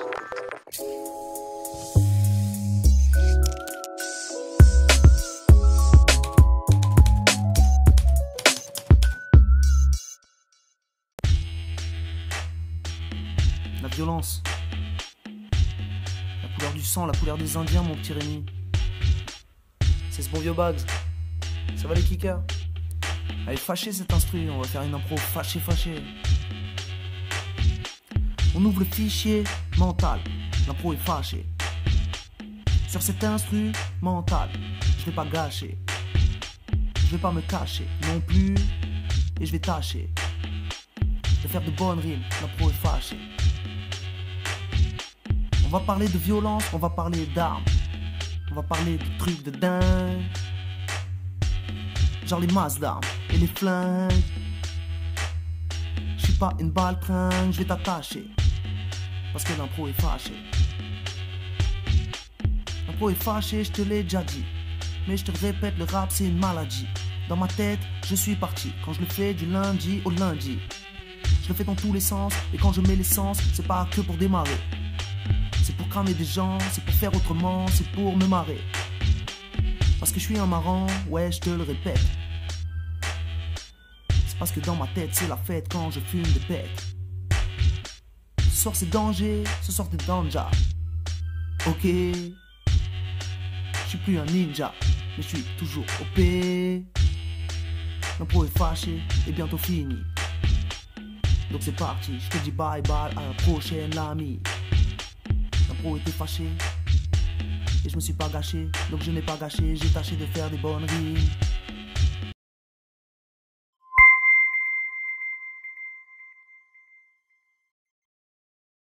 La violence, la couleur du sang, la couleur des Indiens, mon petit Rémi. C'est ce bon vieux Bags. Ça va les kickers? Allez, fâché cet instru, on va faire une impro fâché. On ouvre le fichier mental, l'impro est fâché. Sur cet instru mental, je vais pas gâcher. Je vais pas me cacher non plus, et je vais tâcher de faire de bonnes rimes, l'impro est fâché. On va parler de violence, on va parler d'armes, on va parler de trucs de dingue, genre les masses d'armes et les flingues. Je suis pas une baltringue, je vais t'attacher, parce que l'impro est fâché. L'impro est fâché, je te l'ai déjà dit, mais je te le répète, le rap c'est une maladie. Dans ma tête, je suis parti, quand je le fais du lundi au lundi. Je le fais dans tous les sens, et quand je mets l'essence, c'est pas que pour démarrer. C'est pour cramer des gens, c'est pour faire autrement, c'est pour me marrer. Parce que je suis un marrant, ouais je te le répète. C'est parce que dans ma tête c'est la fête quand je fume des pètes. Ce soir c'est danger, ce soir c'est danger. Ok, je suis plus un ninja, mais je suis toujours OP. L'impro est fâché et bientôt fini. Donc c'est parti, je te dis bye bye, à la prochaine l'ami. L'impro était fâché et je me suis pas gâché, donc je n'ai pas gâché, j'ai tâché de faire des bonnes rimes.